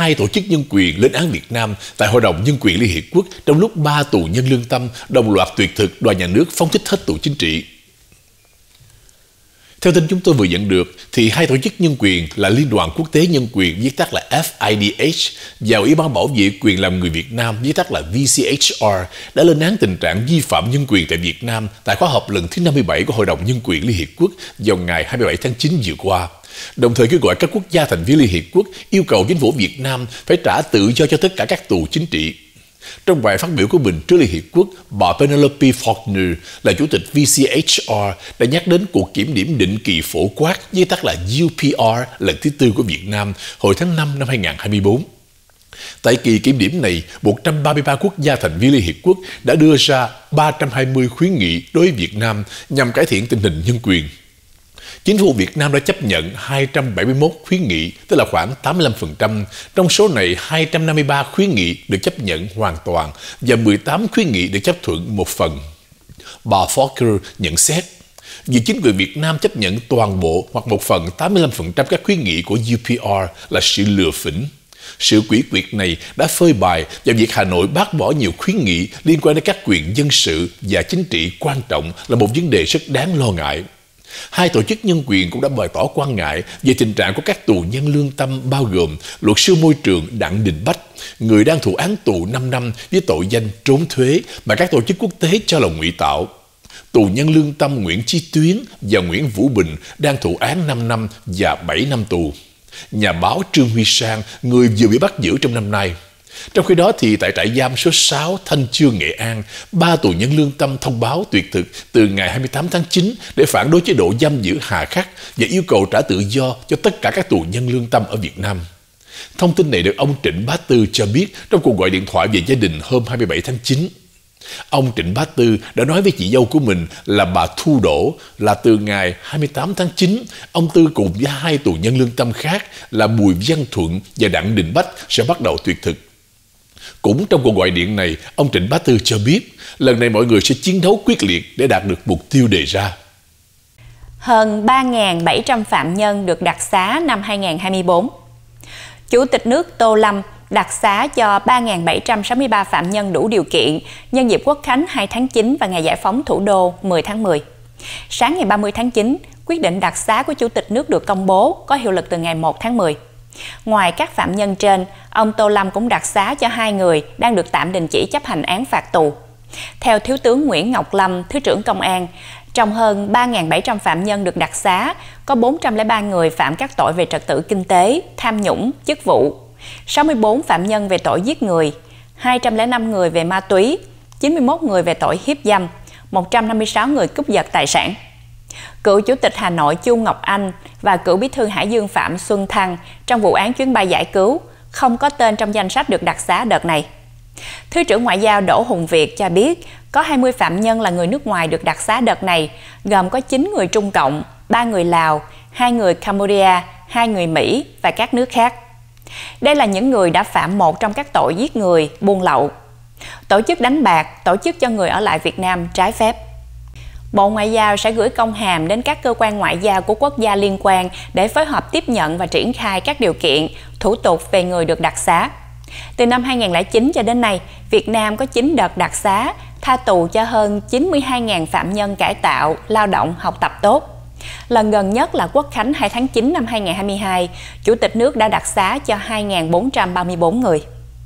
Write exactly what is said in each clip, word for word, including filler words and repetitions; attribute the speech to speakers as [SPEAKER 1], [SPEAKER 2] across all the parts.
[SPEAKER 1] hai tổ chức nhân quyền lên án Việt Nam tại Hội đồng Nhân quyền Liên Hiệp Quốc trong lúc ba tù nhân lương tâm đồng loạt tuyệt thực đòi nhà nước phóng thích hết tù chính trị. Theo tin chúng tôi vừa nhận được, thì hai tổ chức nhân quyền là Liên đoàn Quốc tế Nhân quyền, viết tắt là F I D H, và Ủy ban Bảo vệ quyền làm người Việt Nam, viết tắt là V C H R, đã lên án tình trạng vi phạm nhân quyền tại Việt Nam tại khóa họp lần thứ năm mươi bảy của Hội đồng Nhân quyền Liên Hiệp Quốc vào ngày hai mươi bảy tháng chín vừa qua. Đồng thời kêu gọi các quốc gia thành viên Liên Hiệp Quốc yêu cầu chính phủ Việt Nam phải trả tự do cho tất cả các tù chính trị. Trong bài phát biểu của mình trước Liên Hiệp Quốc, bà Penelope Faulkner là chủ tịch V C H R đã nhắc đến cuộc kiểm điểm định kỳ phổ quát, viết tắt là U P R, lần thứ tư của Việt Nam hồi tháng năm năm hai nghìn không trăm hai mươi tư. Tại kỳ kiểm điểm này, một trăm ba mươi ba quốc gia thành viên Liên Hiệp Quốc đã đưa ra ba trăm hai mươi khuyến nghị đối với Việt Nam nhằm cải thiện tình hình nhân quyền. Chính phủ Việt Nam đã chấp nhận hai trăm bảy mươi mốt khuyến nghị, tức là khoảng tám mươi lăm phần trăm. Trong số này, hai trăm năm mươi ba khuyến nghị được chấp nhận hoàn toàn và mười tám khuyến nghị được chấp thuận một phần. Bà Faulkner nhận xét, việc chính quyền Việt Nam chấp nhận toàn bộ hoặc một phần tám mươi lăm phần trăm các khuyến nghị của U P R là sự lừa phỉnh. Sự quỷ quyệt này đã phơi bày vào việc Hà Nội bác bỏ nhiều khuyến nghị liên quan đến các quyền dân sự và chính trị quan trọng là một vấn đề rất đáng lo ngại. Hai tổ chức nhân quyền cũng đã bày tỏ quan ngại về tình trạng của các tù nhân lương tâm, bao gồm luật sư môi trường Đặng Đình Bách, người đang thụ án tù năm năm với tội danh trốn thuế mà các tổ chức quốc tế cho là ngụy tạo. Tù nhân lương tâm Nguyễn Chí Tuyến và Nguyễn Vũ Bình đang thụ án năm năm và bảy năm tù. Nhà báo Trương Huy Sang, người vừa bị bắt giữ trong năm nay. Trong khi đó thì tại trại giam số sáu Thanh Chương, Nghệ An, ba tù nhân lương tâm thông báo tuyệt thực từ ngày hai mươi tám tháng chín để phản đối chế độ giam giữ hà khắc và yêu cầu trả tự do cho tất cả các tù nhân lương tâm ở Việt Nam. Thông tin này được ông Trịnh Bá Tư cho biết trong cuộc gọi điện thoại về gia đình hôm hai mươi bảy tháng chín. Ông Trịnh Bá Tư đã nói với chị dâu của mình là bà Thu Đỗ là từ ngày hai mươi tám tháng chín, ông Tư cùng với hai tù nhân lương tâm khác là Bùi Văn Thuận và Đặng Đình Bách sẽ bắt đầu tuyệt thực. Cũng trong cuộc gọi điện này, ông Trịnh Bá Tư cho biết lần này mọi người sẽ chiến đấu quyết liệt để đạt được mục tiêu đề ra.
[SPEAKER 2] Hơn ba nghìn bảy trăm phạm nhân được đặc xá năm hai nghìn không trăm hai mươi tư. Chủ tịch nước Tô Lâm đặc xá cho ba nghìn bảy trăm sáu mươi ba phạm nhân đủ điều kiện nhân dịp Quốc khánh hai tháng chín và ngày giải phóng thủ đô mười tháng mười. Sáng ngày ba mươi tháng chín, quyết định đặc xá của Chủ tịch nước được công bố có hiệu lực từ ngày một tháng mười. Ngoài các phạm nhân trên, ông Tô Lâm cũng đặc xá cho hai người đang được tạm đình chỉ chấp hành án phạt tù. Theo Thiếu tướng Nguyễn Ngọc Lâm, Thứ trưởng Công an, trong hơn ba nghìn bảy trăm phạm nhân được đặc xá, có bốn trăm lẻ ba người phạm các tội về trật tự kinh tế, tham nhũng, chức vụ, sáu mươi tư phạm nhân về tội giết người, hai trăm lẻ năm người về ma túy, chín mươi mốt người về tội hiếp dâm, một trăm năm mươi sáu người cướp giật tài sản. Cựu Chủ tịch Hà Nội Chu Ngọc Anh và cựu Bí thư Hải Dương Phạm Xuân Thăng trong vụ án chuyến bay giải cứu không có tên trong danh sách được đặc xá đợt này. Thứ trưởng Ngoại giao Đỗ Hùng Việt cho biết có hai mươi phạm nhân là người nước ngoài được đặc xá đợt này, gồm có chín người Trung Cộng, ba người Lào, hai người Campuchia, hai người Mỹ và các nước khác. Đây là những người đã phạm một trong các tội giết người, buôn lậu, tổ chức đánh bạc, tổ chức cho người ở lại Việt Nam trái phép. Bộ Ngoại giao sẽ gửi công hàm đến các cơ quan ngoại giao của quốc gia liên quan để phối hợp tiếp nhận và triển khai các điều kiện, thủ tục về người được đặc xá. Từ năm hai nghìn không trăm lẻ chín cho đến nay, Việt Nam có chín đợt đặc xá, tha tù cho hơn chín mươi hai nghìn phạm nhân cải tạo, lao động, học tập tốt. Lần gần nhất là Quốc khánh hai tháng chín năm hai nghìn không trăm hai mươi hai, Chủ tịch nước đã đặc xá cho hai nghìn bốn trăm ba mươi tư người.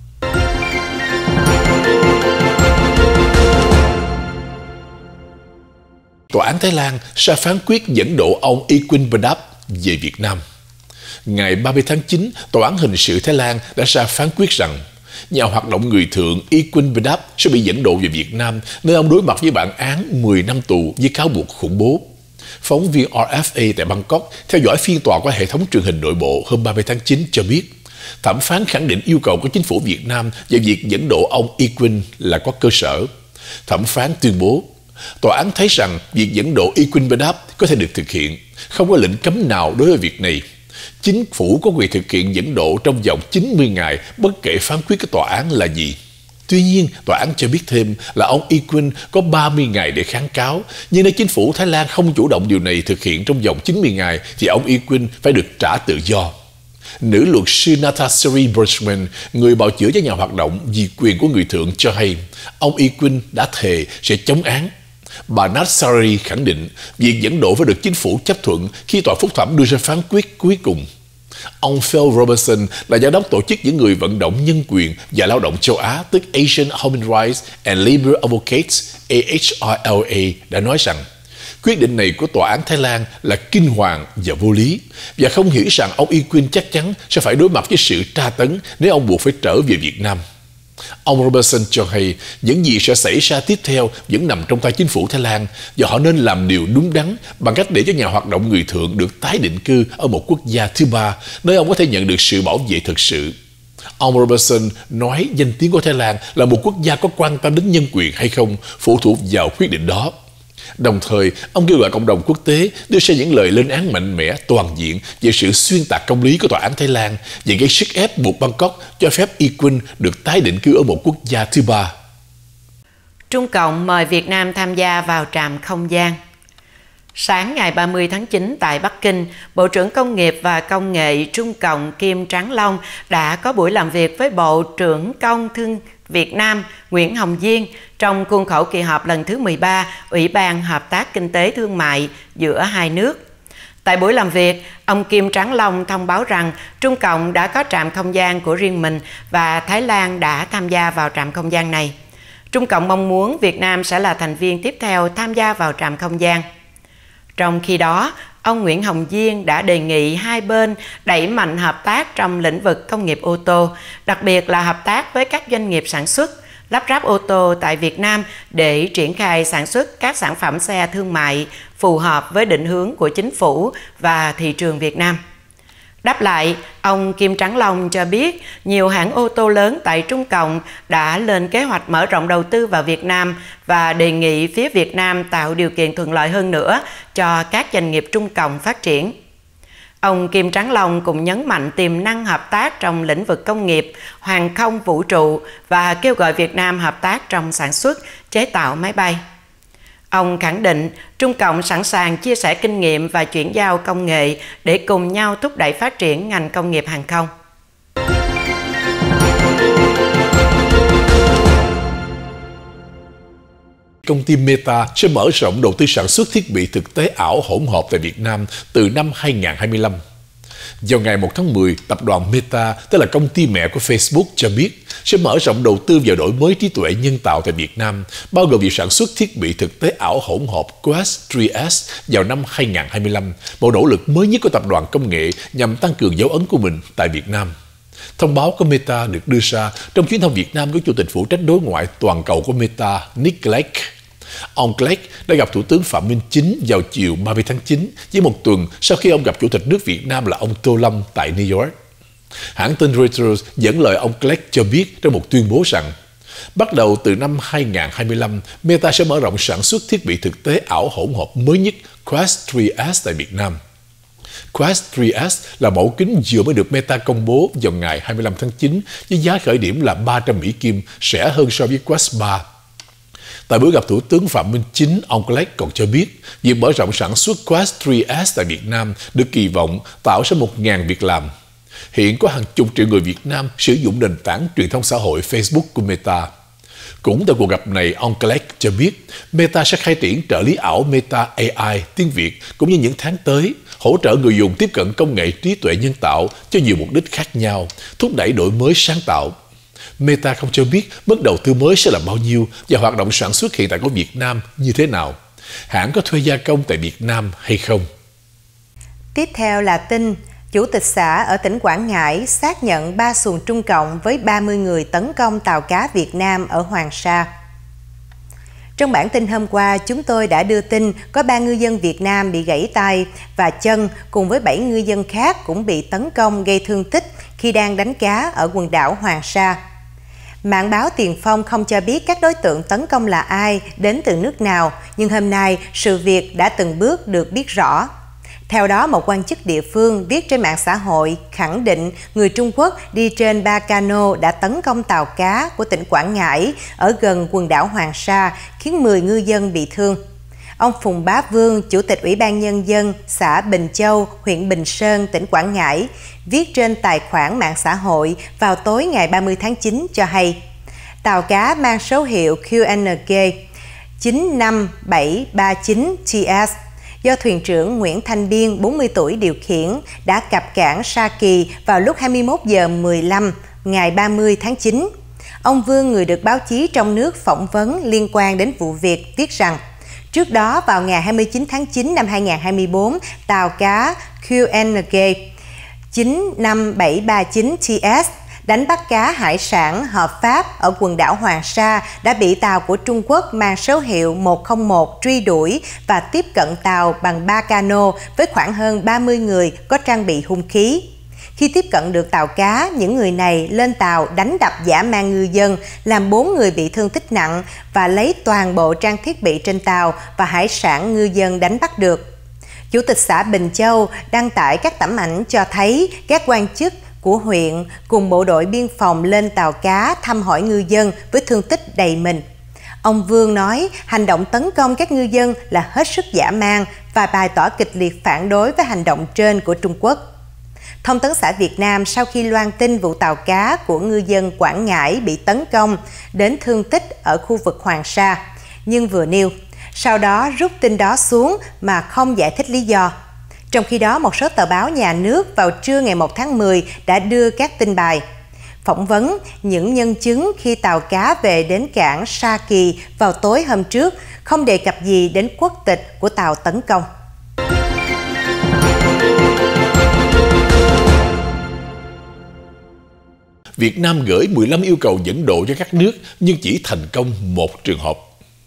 [SPEAKER 1] Tòa án Thái Lan ra phán quyết dẫn độ ông Eqin Berdap về Việt Nam. Ngày ba mươi tháng chín, Tòa án Hình sự Thái Lan đã ra phán quyết rằng nhà hoạt động người thượng Eqin Berdap sẽ bị dẫn độ về Việt Nam, nơi ông đối mặt với bản án mười năm tù với cáo buộc khủng bố. Phóng viên R F A tại Bangkok theo dõi phiên tòa qua hệ thống truyền hình nội bộ hôm ba mươi tháng chín cho biết, thẩm phán khẳng định yêu cầu của chính phủ Việt Nam về việc dẫn độ ông Eqin là có cơ sở. Thẩm phán tuyên bố, tòa án thấy rằng việc dẫn độ Eqin Berdap có thể được thực hiện, không có lệnh cấm nào đối với việc này. Chính phủ có quyền thực hiện dẫn độ trong vòng chín mươi ngày bất kể phán quyết của tòa án là gì. Tuy nhiên, tòa án cho biết thêm là ông Eqin có ba mươi ngày để kháng cáo, nhưng nếu chính phủ Thái Lan không chủ động điều này thực hiện trong vòng chín mươi ngày thì ông Eqin phải được trả tự do. Nữ luật sư Natasari Bergman, người bào chữa cho nhà hoạt động vì quyền của người thượng, cho hay ông Equin đã thề sẽ chống án. Bà Natasari khẳng định việc dẫn độ phải được chính phủ chấp thuận khi tòa phúc thẩm đưa ra phán quyết cuối cùng. Ông Phil Robertson là giám đốc tổ chức những người vận động nhân quyền và lao động châu Á, tức Asian Human Rights and Labour Advocates A H R L A, đã nói rằng quyết định này của tòa án Thái Lan là kinh hoàng và vô lý, và không hiểu rằng ông Equin chắc chắn sẽ phải đối mặt với sự tra tấn nếu ông buộc phải trở về Việt Nam. Ông Robertson cho hay những gì sẽ xảy ra tiếp theo vẫn nằm trong tay chính phủ Thái Lan, và họ nên làm điều đúng đắn bằng cách để cho nhà hoạt động người thượng được tái định cư ở một quốc gia thứ ba, nơi ông có thể nhận được sự bảo vệ thực sự. Ông Robertson nói danh tiếng của Thái Lan là một quốc gia có quan tâm đến nhân quyền hay không phụ thuộc vào quyết định đó. Đồng thời, ông kêu gọi cộng đồng quốc tế đưa ra những lời lên án mạnh mẽ toàn diện về sự xuyên tạc công lý của tòa án Thái Lan và gây sức ép buộc Bangkok cho phép Equin được tái định cư ở một quốc gia thứ ba.
[SPEAKER 3] Trung Cộng mời Việt Nam tham gia vào trạm không gian. Sáng ngày ba mươi tháng chín tại Bắc Kinh, Bộ trưởng Công nghiệp và Công nghệ Trung Cộng Kim Tráng Long đã có buổi làm việc với Bộ trưởng Công Thương Việt Nam Nguyễn Hồng Diên trong khuôn khổ kỳ họp lần thứ mười ba Ủy ban Hợp tác Kinh tế Thương mại giữa hai nước. Tại buổi làm việc, ông Kim Tráng Long thông báo rằng Trung Cộng đã có trạm không gian của riêng mình và Thái Lan đã tham gia vào trạm không gian này. Trung Cộng mong muốn Việt Nam sẽ là thành viên tiếp theo tham gia vào trạm không gian. Trong khi đó, ông Nguyễn Hồng Diên đã đề nghị hai bên đẩy mạnh hợp tác trong lĩnh vực công nghiệp ô tô, đặc biệt là hợp tác với các doanh nghiệp sản xuất, lắp ráp ô tô tại Việt Nam để triển khai sản xuất các sản phẩm xe thương mại phù hợp với định hướng của chính phủ và thị trường Việt Nam. Đáp lại, ông Kim Tráng Long cho biết nhiều hãng ô tô lớn tại Trung Cộng đã lên kế hoạch mở rộng đầu tư vào Việt Nam và đề nghị phía Việt Nam tạo điều kiện thuận lợi hơn nữa cho các doanh nghiệp Trung Cộng phát triển. Ông Kim Tráng Long cũng nhấn mạnh tiềm năng hợp tác trong lĩnh vực công nghiệp, hàng không vũ trụ và kêu gọi Việt Nam hợp tác trong sản xuất, chế tạo máy bay. Ông khẳng định Trung Cộng sẵn sàng chia sẻ kinh nghiệm và chuyển giao công nghệ để cùng nhau thúc đẩy phát triển ngành công nghiệp hàng không.
[SPEAKER 1] Công ty Meta sẽ mở rộng đầu tư sản xuất thiết bị thực tế ảo hỗn hợp tại Việt Nam từ năm hai nghìn không trăm hai mươi lăm. Vào ngày một tháng mười, tập đoàn Meta, tức là công ty mẹ của Facebook, cho biết sẽ mở rộng đầu tư vào đổi mới trí tuệ nhân tạo tại Việt Nam, bao gồm việc sản xuất thiết bị thực tế ảo hỗn hợp Quest ba S vào năm hai nghìn không trăm hai mươi lăm, một nỗ lực mới nhất của tập đoàn công nghệ nhằm tăng cường dấu ấn của mình tại Việt Nam. Thông báo của Meta được đưa ra trong chuyến thăm Việt Nam của Chủ tịch phụ trách đối ngoại toàn cầu của Meta, Nick Clegg. Ông Clegg đã gặp Thủ tướng Phạm Minh Chính vào chiều ba mươi tháng chín, với một tuần sau khi ông gặp Chủ tịch nước Việt Nam là ông Tô Lâm tại New York. Hãng tin Reuters dẫn lời ông Clegg cho biết trong một tuyên bố rằng bắt đầu từ năm hai nghìn không trăm hai mươi lăm, Meta sẽ mở rộng sản xuất thiết bị thực tế ảo hỗn hợp mới nhất Quest ba S tại Việt Nam. Quest ba S là mẫu kính vừa mới được Meta công bố vào ngày hai mươi lăm tháng chín với giá khởi điểm là ba trăm Mỹ Kim, rẻ hơn so với Quest ba. Tại buổi gặp Thủ tướng Phạm Minh Chính, ông Clegg còn cho biết việc mở rộng sản xuất Quest ba S tại Việt Nam được kỳ vọng tạo ra một nghìn việc làm. Hiện có hàng chục triệu người Việt Nam sử dụng nền tảng truyền thông xã hội Facebook của Meta. Cũng tại cuộc gặp này, ông Clegg cho biết Meta sẽ khai triển trợ lý ảo Meta A I tiếng Việt cũng như những tháng tới, hỗ trợ người dùng tiếp cận công nghệ trí tuệ nhân tạo cho nhiều mục đích khác nhau, thúc đẩy đổi mới sáng tạo. Meta không cho biết mức đầu tư mới sẽ là bao nhiêu và hoạt động sản xuất hiện tại của Việt Nam như thế nào. Hãng có thuê gia công tại Việt Nam hay không?
[SPEAKER 4] Tiếp theo là tin, Chủ tịch xã ở tỉnh Quảng Ngãi xác nhận ba xuồng Trung Cộng với ba mươi người tấn công tàu cá Việt Nam ở Hoàng Sa. Trong bản tin hôm qua, chúng tôi đã đưa tin có ba ngư dân Việt Nam bị gãy tay và chân cùng với bảy ngư dân khác cũng bị tấn công gây thương tích khi đang đánh cá ở quần đảo Hoàng Sa. Mạng báo Tiền Phong không cho biết các đối tượng tấn công là ai, đến từ nước nào, nhưng hôm nay sự việc đã từng bước được biết rõ. Theo đó, một quan chức địa phương viết trên mạng xã hội khẳng định người Trung Quốc đi trên ba cano đã tấn công tàu cá của tỉnh Quảng Ngãi ở gần quần đảo Hoàng Sa, khiến mười ngư dân bị thương. Ông Phùng Bá Vương, Chủ tịch Ủy ban Nhân dân xã Bình Châu, huyện Bình Sơn, tỉnh Quảng Ngãi, viết trên tài khoản mạng xã hội vào tối ngày ba mươi tháng chín cho hay, tàu cá mang số hiệu Q N G chín năm bảy ba chín T S do thuyền trưởng Nguyễn Thanh Biên, bốn mươi tuổi điều khiển đã cập cảng Sa Kỳ vào lúc hai mươi mốt giờ mười lăm ngày ba mươi tháng chín. Ông Vương, người được báo chí trong nước phỏng vấn liên quan đến vụ việc, viết rằng trước đó vào ngày hai mươi chín tháng chín năm hai nghìn không trăm hai mươi tư, tàu cá Q N G chín năm bảy ba chín T S đánh bắt cá hải sản hợp pháp ở quần đảo Hoàng Sa đã bị tàu của Trung Quốc mang số hiệu một không một truy đuổi và tiếp cận tàu bằng ba cano với khoảng hơn ba mươi người có trang bị hung khí. Khi tiếp cận được tàu cá, những người này lên tàu đánh đập dã man ngư dân, làm bốn người bị thương tích nặng và lấy toàn bộ trang thiết bị trên tàu và hải sản ngư dân đánh bắt được. Chủ tịch xã Bình Châu đăng tải các tấm ảnh cho thấy các quan chức của huyện cùng bộ đội biên phòng lên tàu cá thăm hỏi ngư dân với thương tích đầy mình. Ông Vương nói hành động tấn công các ngư dân là hết sức dã man và bày tỏ kịch liệt phản đối với hành động trên của Trung Quốc. Thông tấn xã Việt Nam sau khi loan tin vụ tàu cá của ngư dân Quảng Ngãi bị tấn công đến thương tích ở khu vực Hoàng Sa, nhưng vừa nêu, sau đó rút tin đó xuống mà không giải thích lý do. Trong khi đó, một số tờ báo nhà nước vào trưa ngày một tháng mười đã đưa các tin bài phỏng vấn những nhân chứng khi tàu cá về đến cảng Sa Kỳ vào tối hôm trước, không đề cập gì đến quốc tịch của tàu tấn công.
[SPEAKER 1] Việt Nam gửi mười lăm yêu cầu dẫn độ cho các nước nhưng chỉ thành công một trường hợp.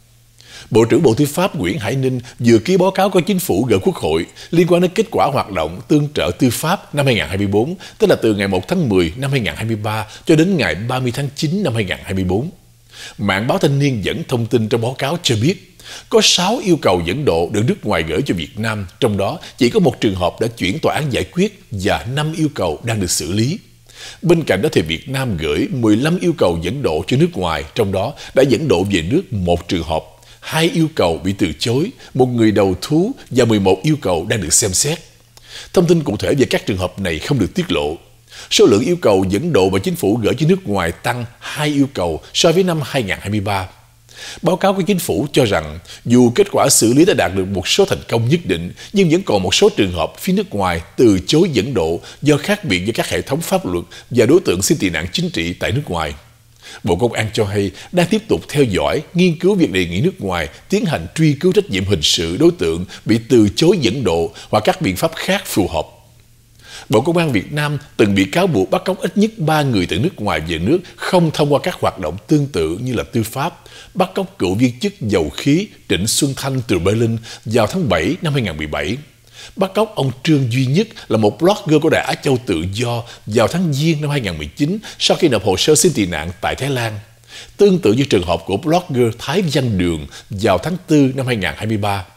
[SPEAKER 1] Bộ trưởng Bộ Tư pháp Nguyễn Hải Ninh vừa ký báo cáo của Chính phủ gửi Quốc hội liên quan đến kết quả hoạt động tương trợ tư pháp năm hai nghìn không trăm hai mươi tư, tức là từ ngày một tháng mười năm hai nghìn không trăm hai mươi ba cho đến ngày ba mươi tháng chín năm hai nghìn không trăm hai mươi tư. Mạng báo Thanh niên dẫn thông tin trong báo cáo cho biết, có sáu yêu cầu dẫn độ được nước ngoài gửi cho Việt Nam, trong đó chỉ có một trường hợp đã chuyển tòa án giải quyết và năm yêu cầu đang được xử lý. Bên cạnh đó thì Việt Nam gửi mười lăm yêu cầu dẫn độ cho nước ngoài, trong đó đã dẫn độ về nước một trường hợp, hai yêu cầu bị từ chối, một người đầu thú và mười một yêu cầu đang được xem xét. Thông tin cụ thể về các trường hợp này không được tiết lộ. Số lượng yêu cầu dẫn độ mà Chính phủ gửi cho nước ngoài tăng hai yêu cầu so với năm hai nghìn không trăm hai mươi ba. Báo cáo của Chính phủ cho rằng dù kết quả xử lý đã đạt được một số thành công nhất định, nhưng vẫn còn một số trường hợp phía nước ngoài từ chối dẫn độ do khác biệt với các hệ thống pháp luật và đối tượng xin tị nạn chính trị tại nước ngoài. Bộ Công an cho hay đang tiếp tục theo dõi, nghiên cứu việc đề nghị nước ngoài tiến hành truy cứu trách nhiệm hình sự đối tượng bị từ chối dẫn độ hoặc các biện pháp khác phù hợp. Bộ Công an Việt Nam từng bị cáo buộc bắt cóc ít nhất ba người từ nước ngoài về nước không thông qua các hoạt động tương tự như là tư pháp, bắt cóc cựu viên chức dầu khí Trịnh Xuân Thanh từ Berlin vào tháng bảy năm hai nghìn không trăm mười bảy. Bắt cóc ông Trương Duy Nhất là một blogger của Đài Á Châu Tự Do vào tháng Giêng năm hai nghìn không trăm mười chín sau khi nộp hồ sơ xin tị nạn tại Thái Lan. Tương tự như trường hợp của blogger Thái Văn Đường vào tháng tư năm hai nghìn không trăm hai mươi ba.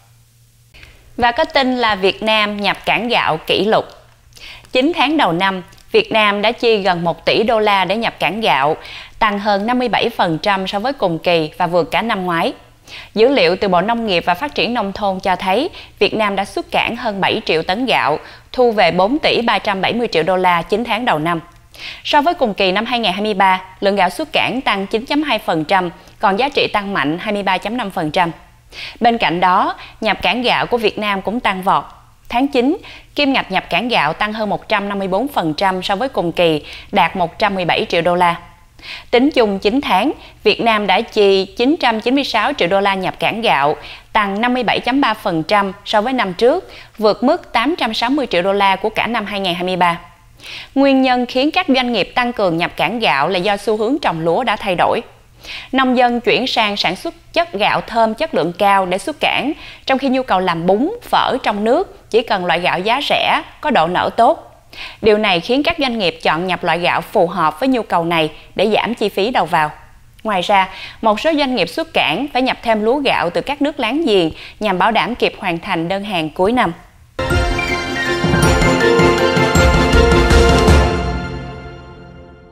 [SPEAKER 2] Và có tin là Việt Nam nhập cảng gạo kỷ lục. chín tháng đầu năm, Việt Nam đã chi gần một tỷ đô la để nhập cảng gạo, tăng hơn năm mươi bảy phần trăm so với cùng kỳ và vượt cả năm ngoái. Dữ liệu từ Bộ Nông nghiệp và Phát triển Nông thôn cho thấy Việt Nam đã xuất cảng hơn bảy triệu tấn gạo, thu về bốn tỷ ba trăm bảy mươi triệu đô la chín tháng đầu năm. So với cùng kỳ năm hai nghìn không trăm hai mươi ba, lượng gạo xuất cảng tăng chín phẩy hai phần trăm, còn giá trị tăng mạnh hai mươi ba phẩy năm phần trăm. Bên cạnh đó, nhập cảng gạo của Việt Nam cũng tăng vọt. Tháng chín, kim ngạch nhập cảng gạo tăng hơn một trăm năm mươi tư phần trăm so với cùng kỳ, đạt một trăm mười bảy triệu đô la. Tính chung chín tháng, Việt Nam đã chi chín trăm chín mươi sáu triệu đô la nhập cảng gạo, tăng năm mươi bảy phẩy ba phần trăm so với năm trước, vượt mức tám trăm sáu mươi triệu đô la của cả năm hai nghìn không trăm hai mươi ba. Nguyên nhân khiến các doanh nghiệp tăng cường nhập cảng gạo là do xu hướng trồng lúa đã thay đổi. Nông dân chuyển sang sản xuất chất gạo thơm chất lượng cao để xuất cảng, trong khi nhu cầu làm bún, phở trong nước chỉ cần loại gạo giá rẻ, có độ nở tốt. Điều này khiến các doanh nghiệp chọn nhập loại gạo phù hợp với nhu cầu này để giảm chi phí đầu vào. Ngoài ra, một số doanh nghiệp xuất cảng phải nhập thêm lúa gạo từ các nước láng giềng nhằm bảo đảm kịp hoàn thành đơn hàng cuối năm.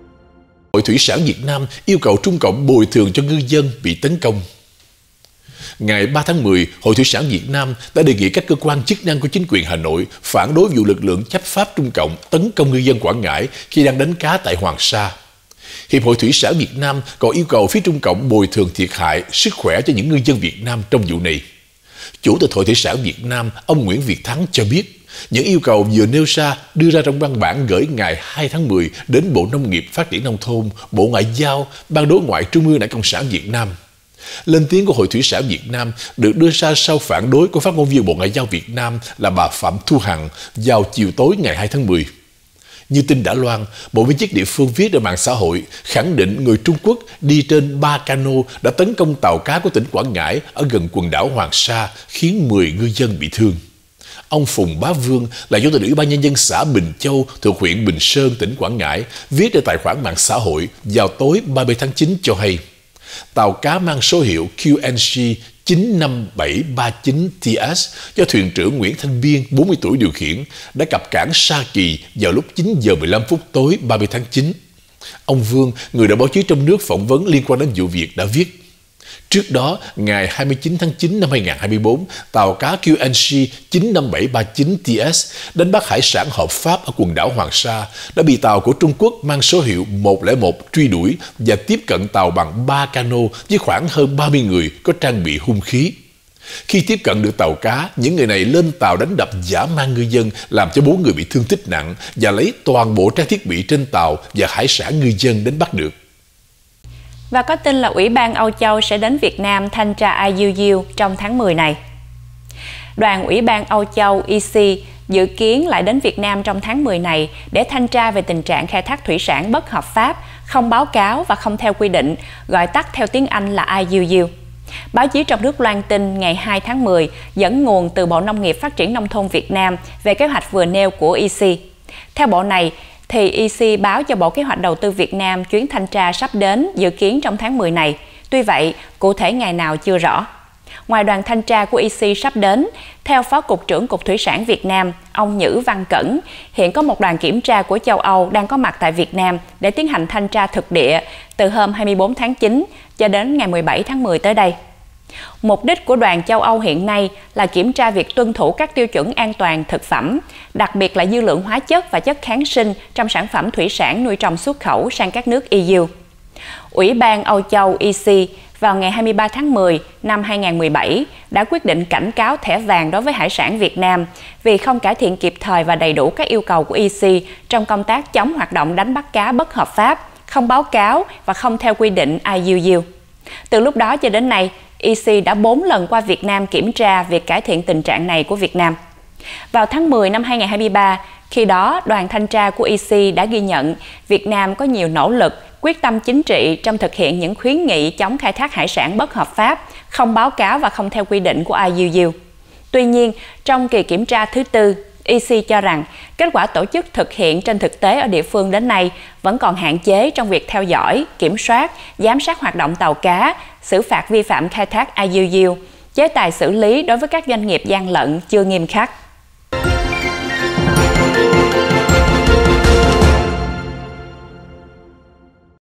[SPEAKER 1] Hội Thủy sản Việt Nam yêu cầu Trung Cộng bồi thường cho ngư dân bị tấn công. Ngày ba tháng mười, Hội Thủy sản Việt Nam đã đề nghị các cơ quan chức năng của chính quyền Hà Nội phản đối vụ lực lượng chấp pháp Trung Cộng tấn công ngư dân Quảng Ngãi khi đang đánh cá tại Hoàng Sa. Hiệp hội Thủy sản Việt Nam còn yêu cầu phía Trung Cộng bồi thường thiệt hại sức khỏe cho những ngư dân Việt Nam trong vụ này. Chủ tịch Hội Thủy sản Việt Nam, ông Nguyễn Việt Thắng cho biết, những yêu cầu vừa nêu ra đưa ra trong văn bản gửi ngày hai tháng mười đến Bộ Nông nghiệp Phát triển Nông thôn, Bộ Ngoại giao, Ban Đối ngoại Trung ương Đảng Cộng sản Việt Nam. Lên tiếng của Hội Thủy sản Việt Nam được đưa ra sau phản đối của phát ngôn viên Bộ Ngoại giao Việt Nam là bà Phạm Thu Hằng vào chiều tối ngày hai tháng mười. Như tin đã loan, một viên chức địa phương viết trên mạng xã hội khẳng định người Trung Quốc đi trên ba cano đã tấn công tàu cá của tỉnh Quảng Ngãi ở gần quần đảo Hoàng Sa, khiến mười ngư dân bị thương. Ông Phùng Bá Vương là chủ tịch Ủy ban Nhân dân xã Bình Châu thuộc huyện Bình Sơn, tỉnh Quảng Ngãi, viết trên tài khoản mạng xã hội vào tối ba mươi tháng chín cho hay, tàu cá mang số hiệu Q N C chín năm bảy ba chín T S do thuyền trưởng Nguyễn Thanh Biên, bốn mươi tuổi điều khiển, đã cập cảng Sa Kỳ vào lúc chín giờ mười lăm phút tối ba mươi tháng chín. Ông Vương, người đã báo chí trong nước phỏng vấn liên quan đến vụ việc, đã viết: Trước đó, ngày hai mươi chín tháng chín năm hai nghìn không trăm hai mươi tư, tàu cá Q N C chín năm bảy ba chín T S đánh bắt hải sản hợp pháp ở quần đảo Hoàng Sa đã bị tàu của Trung Quốc mang số hiệu một không một truy đuổi và tiếp cận tàu bằng ba cano với khoảng hơn ba mươi người có trang bị hung khí. Khi tiếp cận được tàu cá, những người này lên tàu đánh đập dã man ngư dân, làm cho bốn người bị thương tích nặng và lấy toàn bộ trang thiết bị trên tàu và hải sản ngư dân đánh bắt được.
[SPEAKER 2] Và có tin là Ủy ban Âu Châu sẽ đến Việt Nam thanh tra I U U trong tháng mười này. Đoàn Ủy ban Âu Châu E C dự kiến lại đến Việt Nam trong tháng mười này để thanh tra về tình trạng khai thác thủy sản bất hợp pháp, không báo cáo và không theo quy định, gọi tắt theo tiếng Anh là I U U. Báo chí trong nước loan tin ngày hai tháng mười dẫn nguồn từ Bộ Nông nghiệp Phát triển Nông thôn Việt Nam về kế hoạch vừa nêu của E C. Theo bộ này, thì E C báo cho Bộ Kế hoạch Đầu tư Việt Nam chuyến thanh tra sắp đến dự kiến trong tháng mười này. Tuy vậy, cụ thể ngày nào chưa rõ. Ngoài đoàn thanh tra của E C sắp đến, theo Phó Cục trưởng Cục Thủy sản Việt Nam, ông Nhữ Văn Cẩn, hiện có một đoàn kiểm tra của châu Âu đang có mặt tại Việt Nam để tiến hành thanh tra thực địa từ hôm hai mươi tư tháng chín cho đến ngày mười bảy tháng mười tới đây. Mục đích của đoàn châu Âu hiện nay là kiểm tra việc tuân thủ các tiêu chuẩn an toàn thực phẩm, đặc biệt là dư lượng hóa chất và chất kháng sinh trong sản phẩm thủy sản nuôi trồng xuất khẩu sang các nước E U. Ủy ban Âu Châu E C vào ngày hai mươi ba tháng mười năm hai nghìn không trăm mười bảy đã quyết định cảnh cáo thẻ vàng đối với hải sản Việt Nam vì không cải thiện kịp thời và đầy đủ các yêu cầu của E C trong công tác chống hoạt động đánh bắt cá bất hợp pháp, không báo cáo và không theo quy định I U U. Từ lúc đó cho đến nay, E C đã bốn lần qua Việt Nam kiểm tra việc cải thiện tình trạng này của Việt Nam. Vào tháng mười năm hai nghìn không trăm hai mươi ba, khi đó đoàn thanh tra của E C đã ghi nhận Việt Nam có nhiều nỗ lực, quyết tâm chính trị trong thực hiện những khuyến nghị chống khai thác hải sản bất hợp pháp, không báo cáo và không theo quy định của I U U. Tuy nhiên, trong kỳ kiểm tra thứ tư, E C cho rằng kết quả tổ chức thực hiện trên thực tế ở địa phương đến nay vẫn còn hạn chế trong việc theo dõi, kiểm soát, giám sát hoạt động tàu cá, xử phạt vi phạm khai thác I U U, chế tài xử lý đối với các doanh nghiệp gian lận chưa nghiêm khắc.